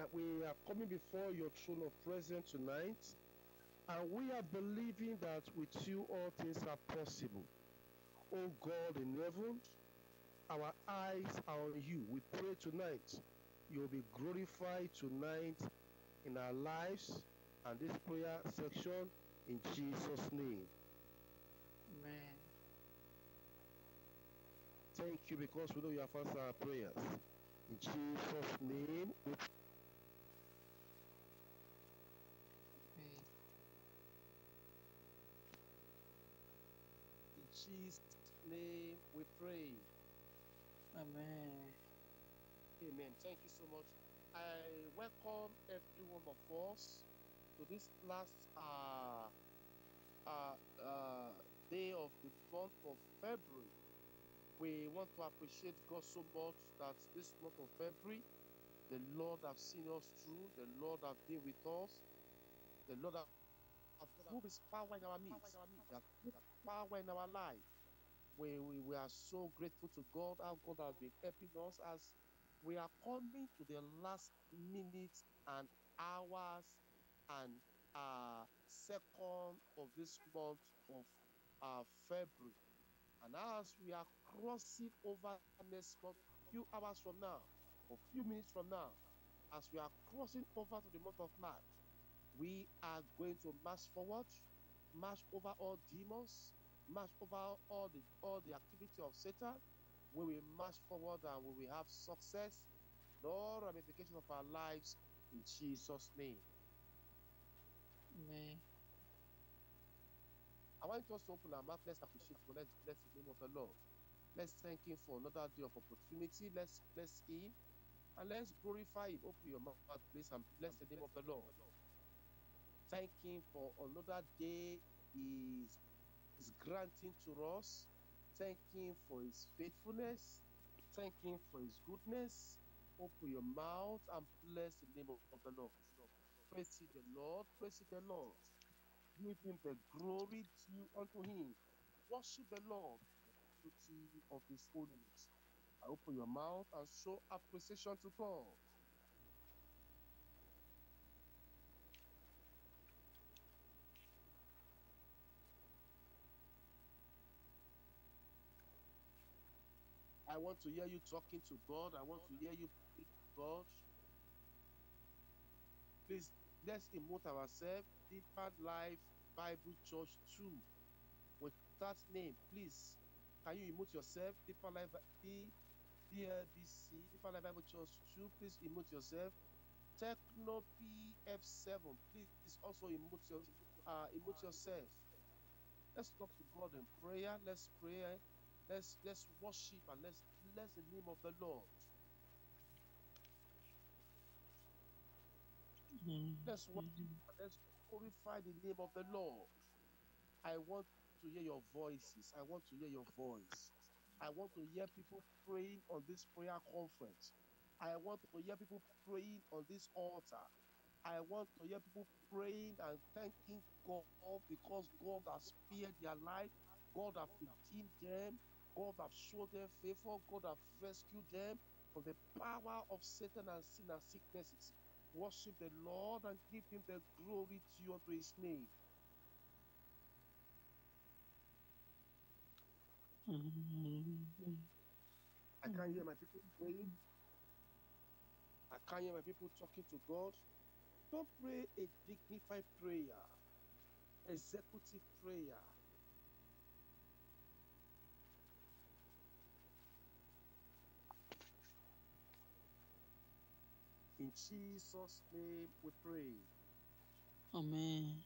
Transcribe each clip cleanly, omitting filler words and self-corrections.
we are coming before your throne of presence tonight, and we are believing that with you all things are possible. Oh God in heaven, our eyes are on you. We pray tonight you will be glorified tonight in our lives and this prayer section in Jesus' name. Amen. Thank you because we know you have answered our prayers. In Jesus' name, we Amen. In Jesus' name we pray. Amen. Amen. Thank you so much. I welcome every one of us to this last day of the month of February. We want to appreciate God so much that this month of February, the Lord have seen us through, the Lord have been with us, the Lord have proved His power in our midst, He has put power in our life. We are so grateful to God, how God has been helping us as we are coming to the last minutes and hours and second of this month of February. And as we are crossing over next month, few hours from now, or few minutes from now, as we are crossing over to the month of March, we are going to march forward, march over all demons, march over all the activity of Satan. We will march forward and we will have success in all ramifications of our lives in Jesus' name. Amen. I want us to open our mouth. Let's appreciate God. Let's bless the name of the Lord. Let's thank Him for another day of opportunity. Let's bless Him and let's glorify Him. Open your mouth, please, and bless the name of the Lord. Thank Him for another day He is granting to us. Thank Him for His faithfulness. Thank Him for His goodness. Open your mouth and bless the name of the Lord. Praise ye the Lord. Praise ye the Lord. Give Him the glory due unto Him. Worship the Lord for the beauty of His holiness. Open your mouth and show appreciation to God. I want to hear you talking to God. I want to hear you praying to God. Please, let's emote ourselves. Deeper Life Bible Church 2. With that name, please, can you emote yourself? Deeper Life DLBC, Deeper Life Bible Church 2. Please emote yourself. Techno PF7. Please also emote yourself. Let's talk to God in prayer. Let's pray. Let's worship and let's bless the name of the Lord. Let's worship and let's glorify the name of the Lord. I want to hear your voices. I want to hear your voice. I want to hear people praying on this prayer conference. I want to hear people praying on this altar. I want to hear people praying and thanking God because God has spared their life. God has redeemed them. God has shown them favor. God has rescued them from the power of Satan and sin and sicknesses. Worship the Lord and give Him the glory due unto His name. I can't hear my people praying. I can't hear my people talking to God. Don't pray a dignified prayer, executive prayer. In Jesus' name we pray. Amen.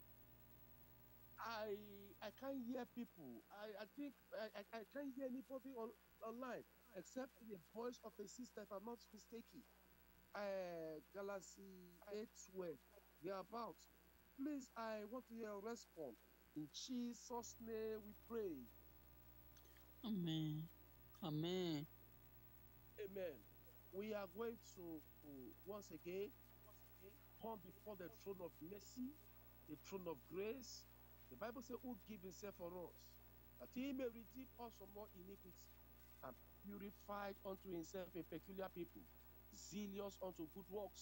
I can't hear people. I think I can't hear anybody online except the voice of a sister, if I'm not mistaken. Galaxy 812, thereabout. Please, I want to hear a response. In Jesus' name we pray. Amen. Amen. Amen. We are going to once again come before the throne of mercy, the throne of grace. The Bible says, who give himself for us, that he may redeem us from all iniquity and purified unto himself a peculiar people, zealous unto good works.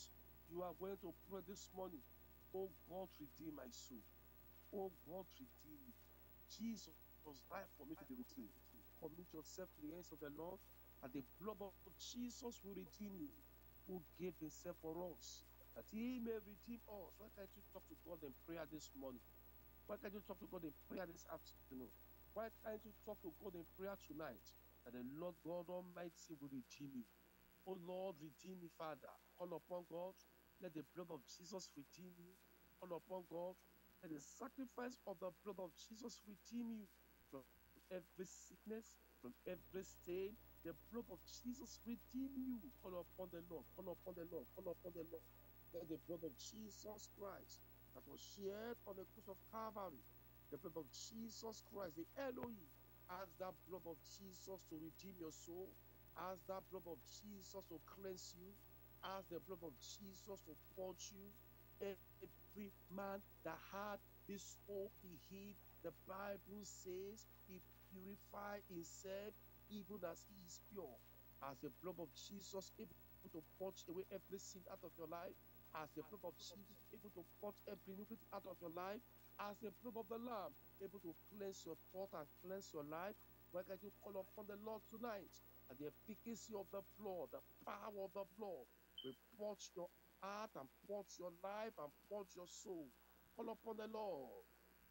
You are going to pray this morning. Oh God, redeem my soul. Oh God, redeem me. Jesus died for me to be redeemed. Commit yourself to the hands of the Lord, and the blood of Jesus will redeem you, who gave himself for us, that he may redeem us. Why can't you talk to God in prayer this morning? Why can't you talk to God in prayer this afternoon? Why can't you talk to God in prayer tonight? That the Lord God Almighty will redeem you. Oh Lord, redeem me, Father. Call upon God. Let the blood of Jesus redeem you. Call upon God. Let the sacrifice of the blood of Jesus redeem you from every sickness, from every stain. The blood of Jesus redeem you. Call upon the Lord. Call upon the Lord. Call upon the Lord. Let the blood of Jesus Christ that was shed on the cross of Calvary, the blood of Jesus Christ, the Elohim, ask that blood of Jesus to redeem your soul. Ask that blood of Jesus to cleanse you. Ask the blood of Jesus to purge you. Every man that had this hope in him, the Bible says he purified himself even as he is pure. As the blood of Jesus able to purge away every sin out of your life, as the blood of Jesus able to purge every iniquity out of your life, as the blood of the Lamb able to cleanse your thought and cleanse your life, why can't you call upon the Lord tonight? And the efficacy of the blood, the power of the blood, will purge your heart and purge your life and purge your soul. Call upon the Lord.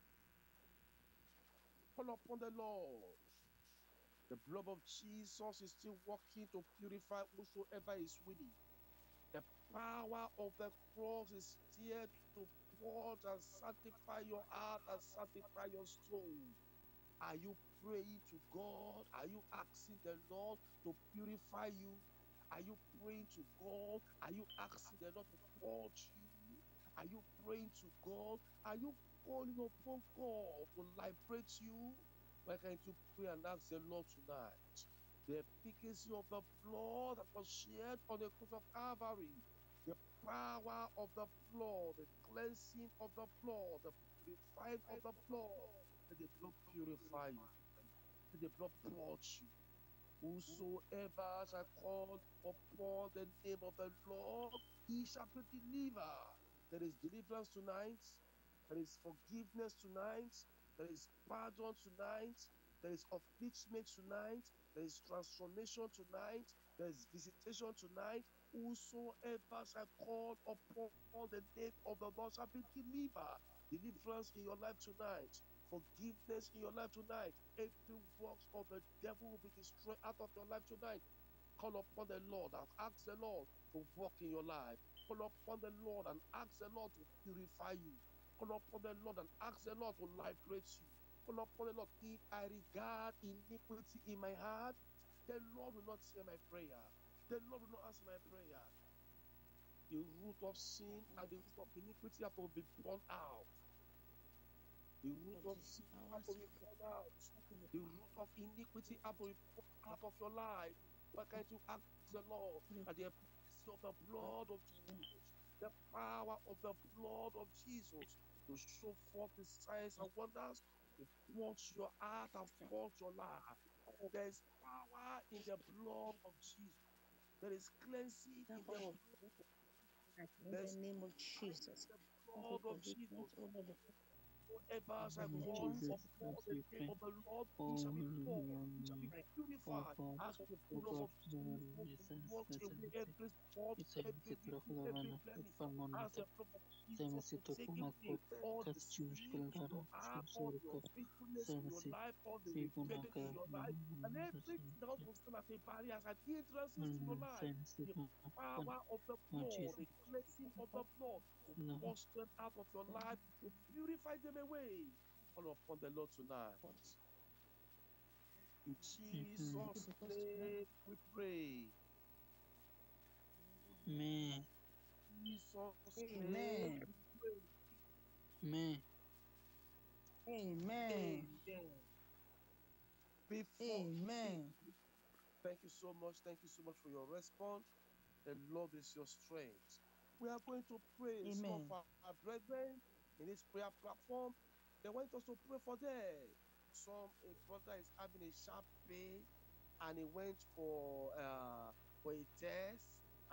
Call upon the Lord. The blood of Jesus is still working to purify whosoever is willing. The power of the cross is there to purge and sanctify your heart and sanctify your soul. Are you praying to God? Are you asking the Lord to purify you? Are you praying to God? Are you asking the Lord to purge you? Are you praying to God? Are you calling upon God to liberate you? Why can't you pray and ask the Lord tonight? The efficacy of the blood that was shed on the cross of Calvary, the power of the blood, the cleansing of the blood, the purifying of the blood. Let the blood purify you. Let the blood purge you. Whosoever shall call upon the name of the Lord, he shall be delivered. There is deliverance tonight. There is forgiveness tonight. There is pardon tonight. There is upliftment tonight. There is transformation tonight. There is visitation tonight. Whosoever shall call upon the name of the Lord shall be delivered. Deliverance in your life tonight. Forgiveness in your life tonight. Every works of the devil will be destroyed out of your life tonight. Call upon the Lord and ask the Lord to walk in your life. Call upon the Lord and ask the Lord to purify you. Call upon the Lord and ask the Lord to liberate you. Call upon the Lord. If I regard iniquity in my heart, the Lord will not hear my prayer. The Lord will not answer my prayer. The root of sin and the root of iniquity have to be born out. The root of sin have to be born out. The root of iniquity have to be born out of your life. Why can't you ask the Lord at the efficacy of the blood of Jesus, the power of the blood of Jesus to show forth the signs and wonders, to purge your heart and purge your life. There is power in the blood of Jesus. There is cleansing in the blood. In There the is name of power in Jesus. the Thank you blood for of victory Jesus. over the Whoever In the shall name of call deliverance. Jesus, upon as the we name pray. of the Lord, he shall Oh, be born, he shall be Right. oh purified. God, As the oh blood God, of Lord Jesus Jesus, wash away every spot, every wrinkle, every blemish. As the blood of Jesus will take away all the sin in your heart, all the unfaithfulness in your life, all the rebellion in your life, and everything that will stand as a barrier, as an hindrances to your life. The power of the blood, the cleansing of the blood, to wash them out of your life, to purify them away. Call upon the Lord tonight. In Jesus' name we pray. Amen. In Jesus' name Amen. we pray. Amen. Amen. Amen. Before, Amen. thank you so much. Thank you so much for your response. The Lord is your strength. We are going to pray. Some of Amen. our brethren in this prayer platform, they want us to pray for them. A brother is having a sharp pain and he went for a test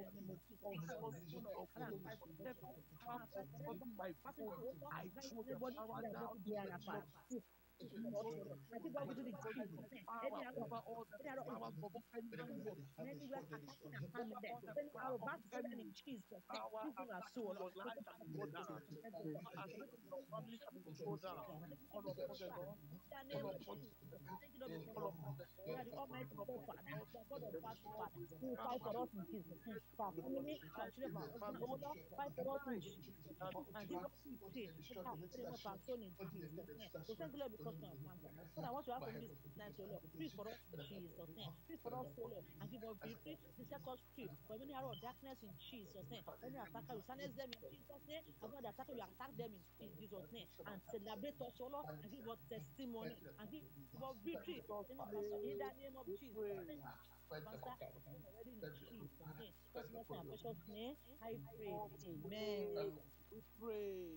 the name of Jesus. Oh Lord, and I fight for them. And I fight for them. Fighting to over everybody that want to be a rapper. Everybody do the decree. Any act of all the Any arrow of powers of evil, enemy. many ways attacking and harming them. All the Any power arrow of back the to them in enemy. Jesus' name. Power Even our attacking soul. your life shall be brought down. Power attacking your family shall be brought down. All upon the Lord. In the All name of upon the Jesus. Lord. Thank you, Lord, because All of upon Father. the You Lord. are the Almighty All God, upon the Father. Lord. You are God of The battle, Lord Father. with You will fight power for us in Jesus' name. to For our in your family, for our life, children, in for your our husband, oh family. Lord, fight for us in Tonight Jesus' shall name. be And give us massive. victory. Over our freedom of our soul in Jesus' name. So thank you, Lord, because of our Father. But I want to have from this night, oh Lord. Free for us in Jesus' name. Free for us, oh Lord, and give us victory. To set us free from any arrow of darkness in Jesus' name. Any attacker will silence them in Jesus' name. And when the attacker will attack them in Jesus' name. And celebrate us, oh Lord, and give us testimony and give us victory. Jesus' In the name, name of we Jesus. pray. Thank you, Pastor. Already in Jesus' name. Just in our precious name, I pray. Lord, Amen. we pray.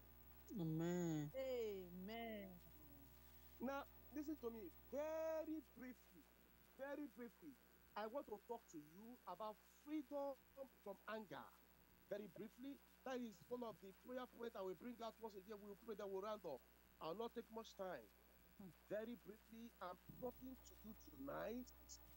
Amen. Amen. Now, listen to me very briefly. Very briefly. I want to talk to you about freedom from anger. Very briefly, that is one of the prayer points I will bring out once again. We will pray that we'll round up. I'll not take much time. Very briefly, I'm talking to you tonight.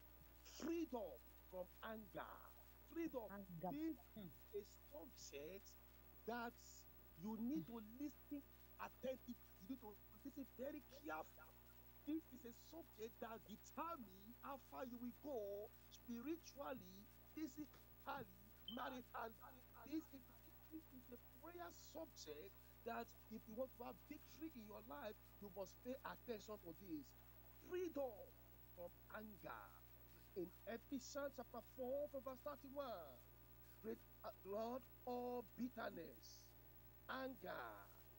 Freedom from anger. Freedom. Anger. This is a subject that you need to listen attentively. You need to listen very carefully. This is a subject that determines how far you will go spiritually, physically, maritally. This is a prayer subject that if you want to have victory in your life, you must pay attention to this. Freedom from anger. In Ephesians chapter 4, from verse 31, read, Lord, all bitterness, anger,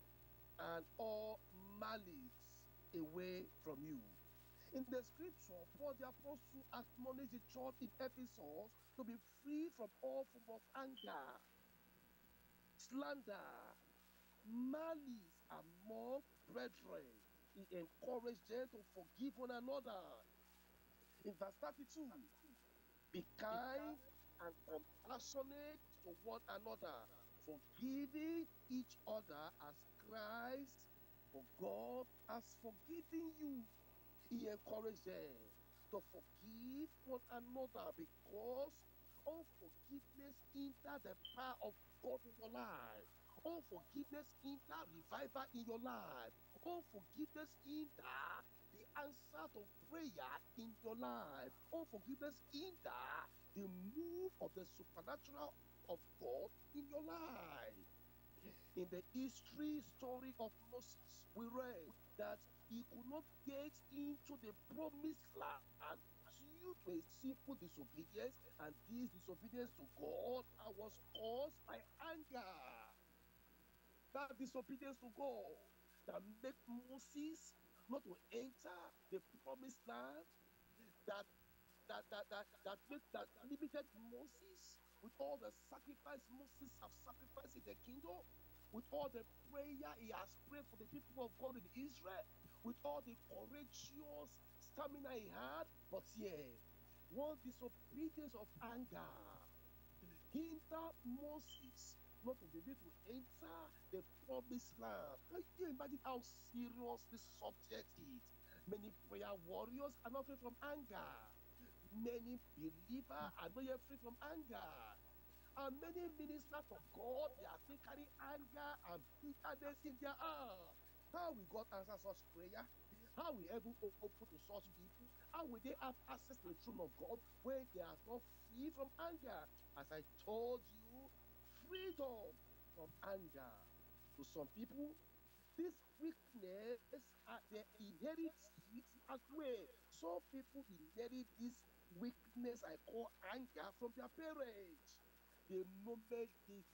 and all malice away from you. In the scripture, Paul the apostle acknowledged the church in Ephesus to be free from all form of anger, slander, malice among brethren. He encouraged them to forgive one another. In verse 32, be kind and compassionate to one another, forgiving each other as Christ, for God has forgiven you. He encouraged them to forgive one another because unforgiveness hinders the power of God in your life. Unforgiveness hinders revival in your life. Unforgiveness hinders the answer to prayer in your life. Unforgiveness hinders the move of the supernatural of God in your life. In the history story of Moses, we read that he could not get into the promised land due to a simple disobedience, and this disobedience to God was caused by anger. That disobedience to God that made Moses not to enter the promised land, that that limited Moses with all the sacrifice Moses have sacrificed in the kingdom, with all the prayer he has prayed for the people of God in Israel, with all the courageous stamina he had, but yeah, one disobedience of anger hinder Moses not to be able to enter the promised land. Can you imagine how serious this subject is? Many prayer warriors are not free from anger. Many believers are not yet free from anger. And many ministers of God, they are still carrying anger and bitterness in their heart. How will God answer such prayer? How will heaven open to such people? How will they have access to the throne of God when they are not free from anger? As I told you, freedom from anger. To some people, this weakness, they inherit it as well. Some people inherit this weakness I call anger from their parents. The moment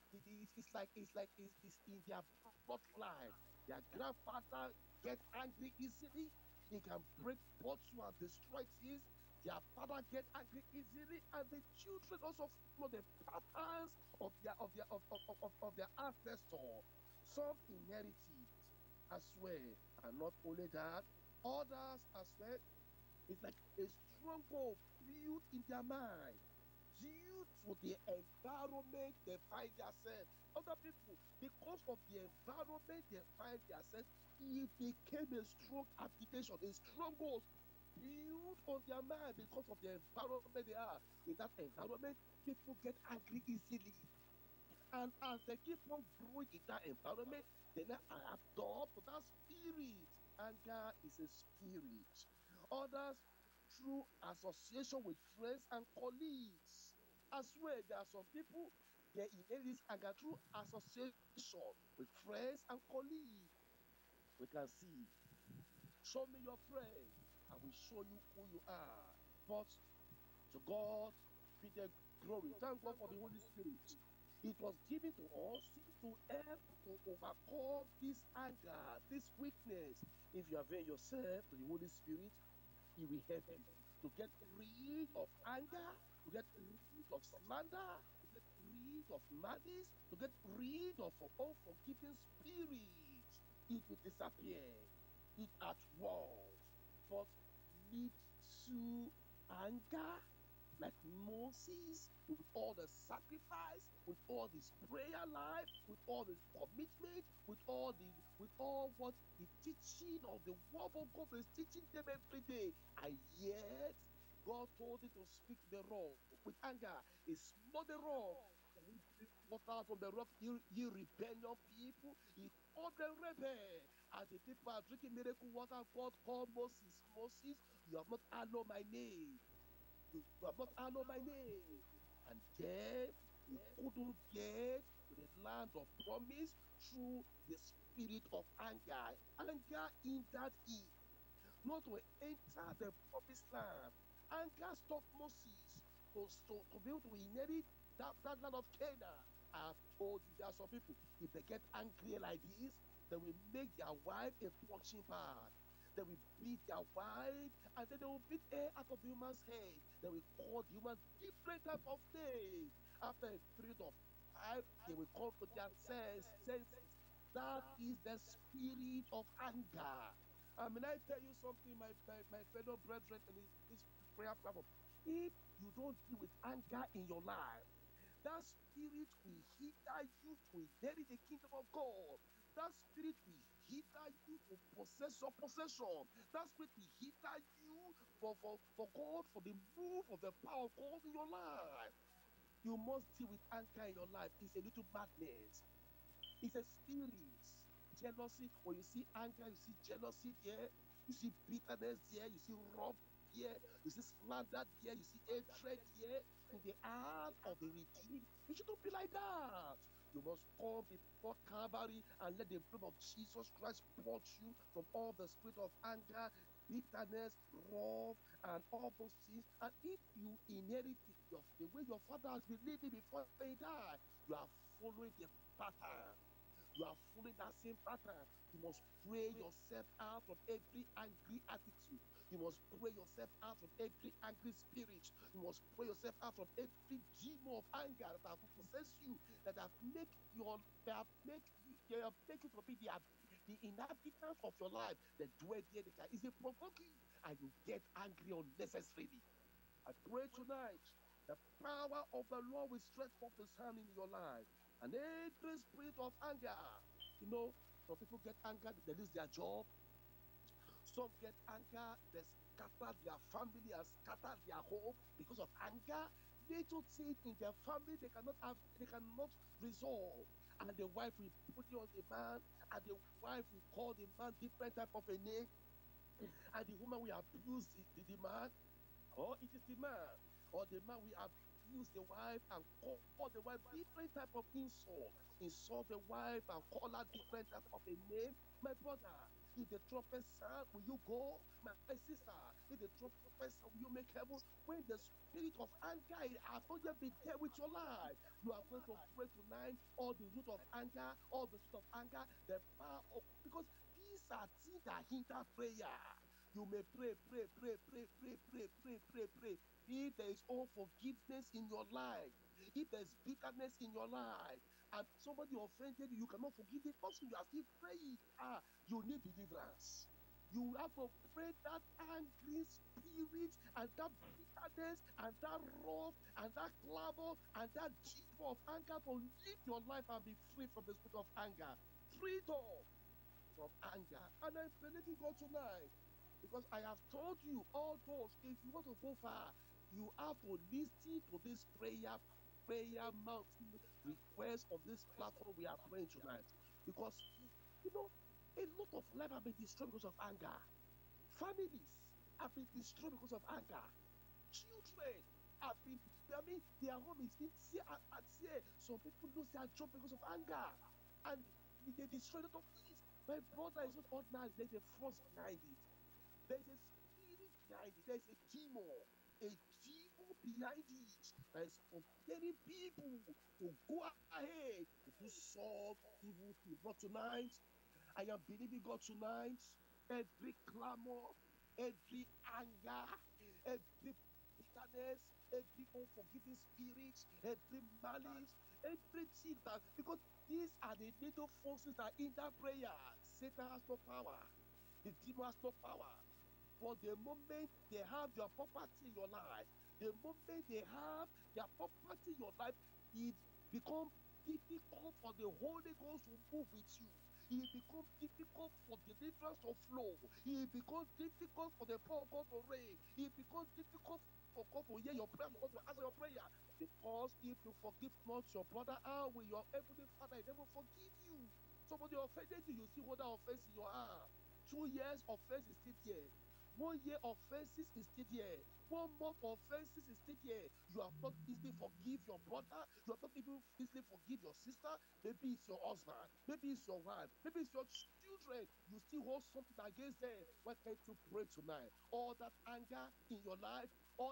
it's in their bloodline. Their grandfather get angry easily. He can break bottles and destroy things. Their father get angry easily, and the children also follow the patterns of their ancestor. Some inherit it as well, and not only that, others as well. It's like a stronghold built in their mind due to the environment they find themselves. Other people, because of the environment they find themselves, it became a strong activation, a stronghold build on their mind because of the environment they are. In that environment, people get angry easily. And as they keep on growing in that environment, they now adopt that spirit. Anger is a spirit. Others, through association with friends and colleagues. As well, there are some people, they inherit this anger through association with friends and colleagues. We can see, show me your friend, I will show you who you are. But to God be the glory. Thank God for the Holy Spirit. It was given to us to help to overcome this anger, this weakness. If you avail yourself to the Holy Spirit, He will help you to get rid of anger, to get rid of slander, to get rid of malice, to get rid of unforgiving spirit. It will disappear. It at once. But lead to anger like Moses, with all the sacrifice, with all this prayer life, with all this commitment, with all what the teaching of the word of God is teaching them every day, and yet God told him to speak the rock with anger. It's not the rock. Can we drink water from the rock? You rebellion people, he called them rebel. And the people are drinking miracle water. God called Moses, Moses, you have not hallowed my name. You have not honored my name. And then he couldn't get to the land of promise through the spirit of anger. Anger hindered him not to enter the promised land. Anger stopped Moses to be able to inherit that land of Canaan. I have told you, there are some people, if they get angry like this, they will make their wife a punching bag. They will beat their wife, and then they will beat air out of the human's head. They will call the human different type of names. After a period of time, they will come to their senses. That is the spirit of anger. May I tell you something, my fellow brethren in this prayer platform? If you don't deal with anger in your life, that spirit will hinder you to inherit the kingdom of God. That spirit will hinder you to possess your possession. That spirit will hinder you for God, for the move of the power of God in your life. You must deal with anger in your life. It's a little madness. It's a spirit. Jealousy, when you see anger, you see jealousy there, you see bitterness there, you see wrath there, you see slander there, you see hatred there in the heart of the redeemed. It shouldn't be like that. You must come before Calvary and let the blood of Jesus Christ purge you from all the spirit of anger, bitterness, wrath, and all those things. And if you inherit it, the way your father has been living before he died, you are following the pattern. You are following that same pattern. You must pray yourself out from every angry attitude. You must pray yourself out from every angry spirit. You must pray yourself out from every demon of anger that have possessed you, that have make you to be the inhabitants of your life. They dwell there, they can easily provoke you, and you get angry unnecessarily. I pray tonight the power of the Lord will stretch forth his hand in your life. And every spirit of anger, you know, some people get anger, they lose their job. Some get anger, they scatter their family and scatter their home because of anger. Little things in their family they cannot resolve. And the wife will put it on the man, and the wife will call the man different type of a name, and the woman will abuse the man, or it is the man, or the man will abuse the wife and call the wife different type of insult the wife and call her different type of a name. My brother, if the trumpet sound, will you go? My sister, if the trumpet sound, will you make heaven? When the spirit of anger has not yet been there with your life, you are going to pray tonight. All the root of anger, all the spirit of anger, the power of, because these are things that hinder prayer. You may pray, pray, pray, pray, pray, pray, pray, pray, pray. If there is unforgiveness in your life, if there's bitterness in your life, and somebody offended you, you cannot forgive the person, you are still praying. You need deliverance. You have to pray that angry spirit and that bitterness and that wrath and that clamor and that demon of anger to live your life and be free from the spirit of anger. Freedom from anger. And I believe in God tonight. Because I have told you all those, if you want to go far, you have to listen to this prayer mountain request on this platform we are praying tonight. Because you know, a lot of life have been destroyed because of anger. Families have been destroyed because of anger. Children have been, I mean, their home is being tear. Some people lose their job because of anger. And they destroy a lot of things. My brother is not ordinary. There's a force behind it. There's a spirit behind it. There's a demon behind it that is compelling people to go ahead to do some evil thing. But tonight, I am believing God tonight. Every clamor, every anger, every bitterness, every unforgiving spirit, every malice, everything that, because these are the little forces that hinder prayer. Satan has no power. The demon has no power. But the moment they have their property in your life, the moment they have their property in your life, it becomes difficult for the Holy Ghost to move with you. It becomes difficult for deliverance to flow. It becomes difficult for the power of God to reign. It becomes difficult for God to hear your prayer, for God to answer your prayer. Because if you forgive not your brother, how will your heavenly Father never forgive you? Somebody offended you, you still hold that offense in your heart. 2 years offense is still there. 1 year offenses is still there. 1 month offenses is still there. You have not easily forgive your brother. You have not even easily forgive your sister. Maybe it's your husband. Maybe it's your wife. Maybe it's your children. You still hold something against them. Why can't you pray tonight? All that anger in your life,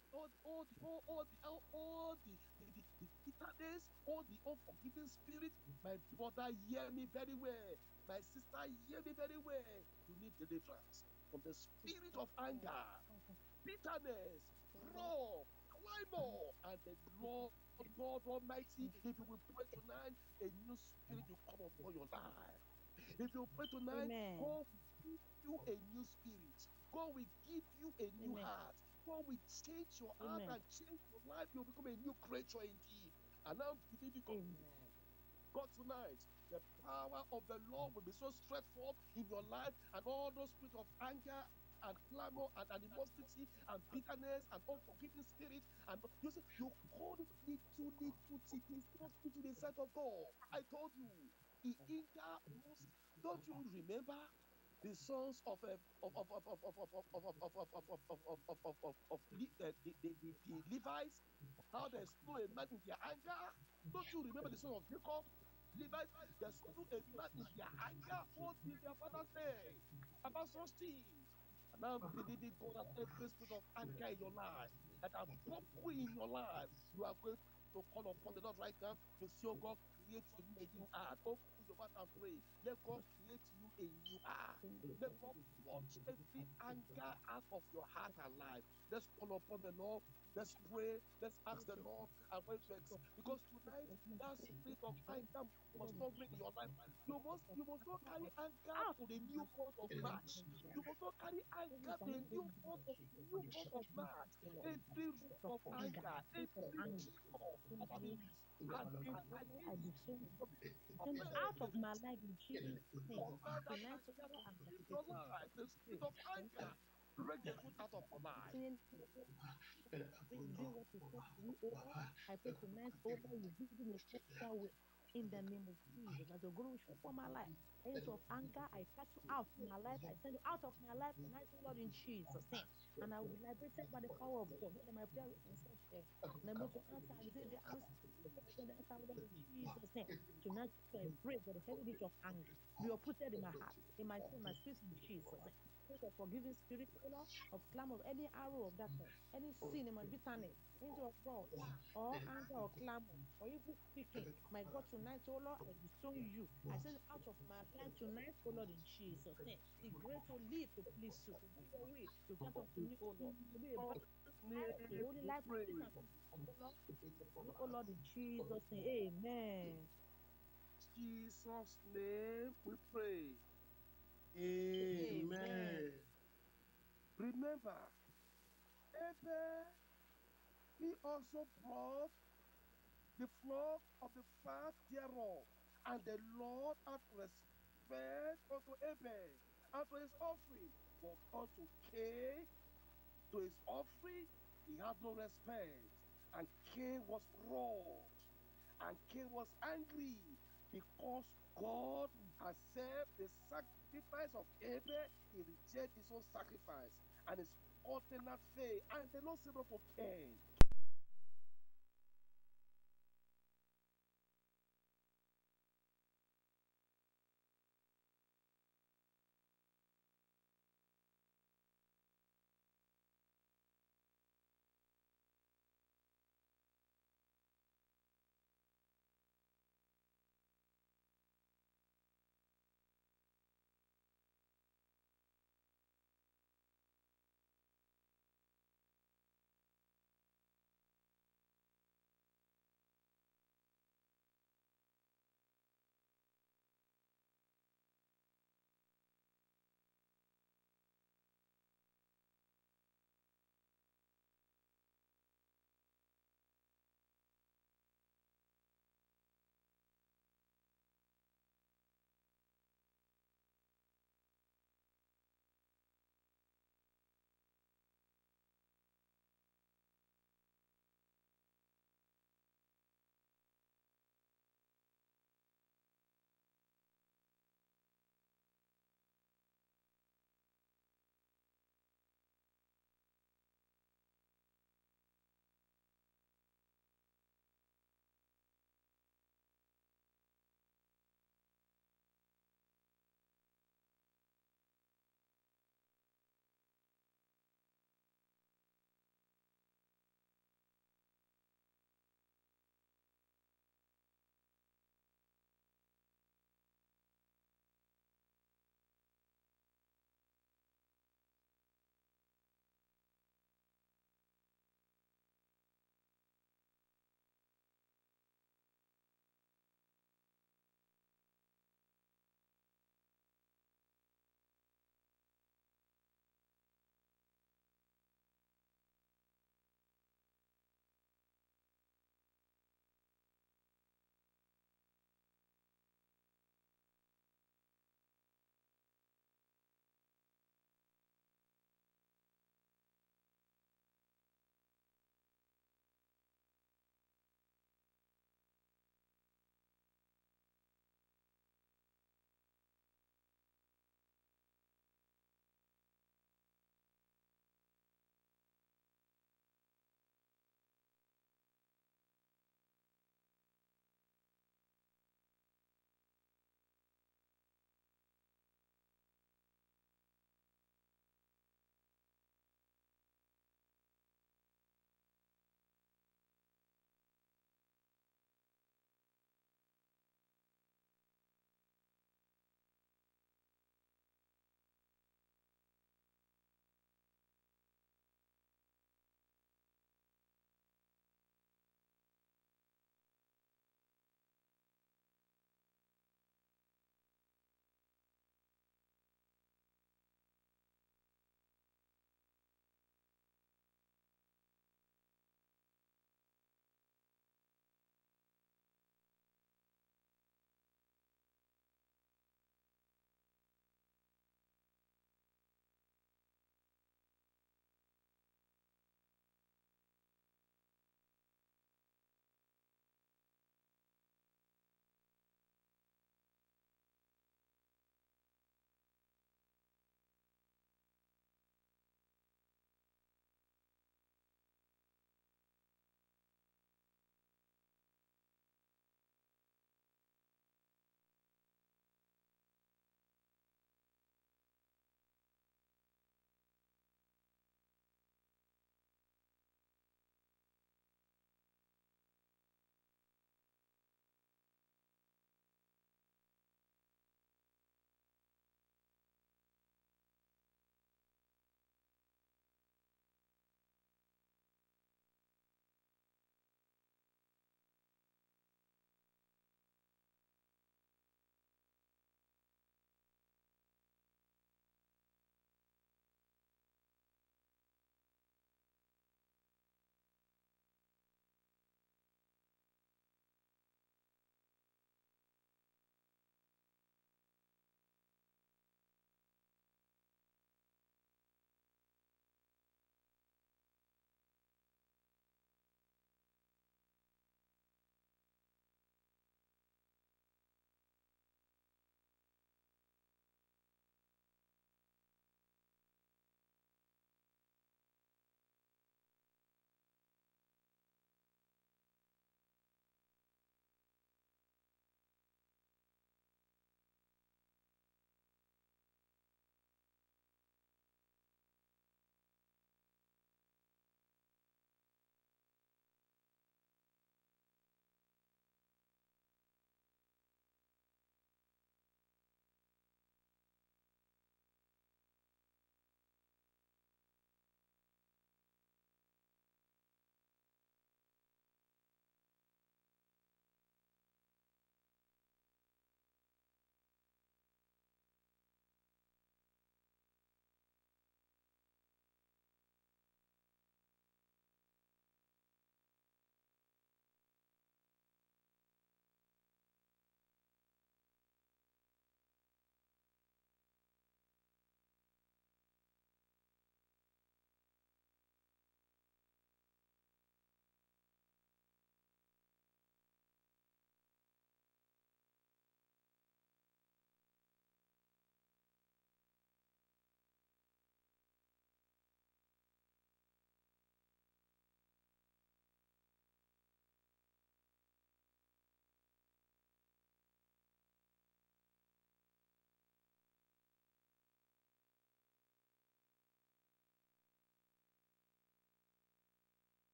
the bitterness, all the unforgiving spirit. My brother, hear me very well. My sister, hear me very well. You need deliverance from the spirit of anger, bitterness, wrath, clamor, and the Lord God Almighty, if you will pray tonight, a new spirit will come upon your life. If you pray tonight, Amen. God will give you a new spirit. God will give you a new Amen. heart. God will change your heart Amen. and change your life. You'll become a new creature indeed. And I'm believing God. Amen. God tonight, the power of the Lord will be so straightforward in your life, and all those spirits of anger and clamor and animosity and bitterness and unforgiving spirit, and you see, you call it little thing. It's not big in the sight of God. I told you, he hinder us. Don't you remember the sons of the Levites, how they slew a man in their anger? Don't you remember the son of Jacob? Levites, they slew a man in their anger. What did their father say about such things? And I'm believing God that every spirit of anger in your life, that are broken in your life, you are going to call upon the Lord right now to see, oh God, create in me a new heart. Open your mouth and pray. Let God create you a new heart. Let God watch every anger out of your heart and life. Let's call upon the Lord. Let's pray. Let's ask the Lord and pray because tonight that spirit of anger must not reign in your life. You must not carry anger Out. to the new month of March. You must not carry anger to the new month of March. Every root of anger, every demon that I against disown you, send it out of the my life in Jesus' name. covenant that Tonight, against tomorrow, and in your life, the spirit of anger, break the root out of your life. do what you said to me, oh Lord. I pray tonight, oh Lord, you give me a special way in the name of Jesus. As a guru for my life. Any sort of anger, I cast you out of my life. I send you out of my life tonight, oh Lord, in Jesus' name. And I will be liberated by the power of God. Let my prayer be answered there. And I'm able to answer and receive the answer. The answer, Lord, in Jesus' name. Tonight, I pray that the heavy weight of anger be uprooted in my heart, in my soul, my spirit, in Jesus' name. Spirit of forgiving spirit, oh Lord, of clamor, of any arrow of darkness, any sin in my bitterness, any of wrath, or anger or clamor, or evil speaking. My God, tonight, oh Lord, I disown you. I send it out of my life tonight, oh Lord, in Jesus' name. The grace to live to please you, to do your way, to grant unto me, oh Lord, to be a Oh, life, a name holy we life, pray. peace and oh Lord, oh Lord, in Jesus' name. Amen. Jesus' name we pray. Amen. Amen. Remember, Abel, he also brought the flock of the fat thereof, and the Lord had respect unto Abel and to his offering. But unto Cain, to his offering, he had no respect. And Cain was wroth. And Cain was angry because God accepted the sacrifice of Abel. He rejected his own sacrifice and his alternate faith. And the Lord said unto Cain,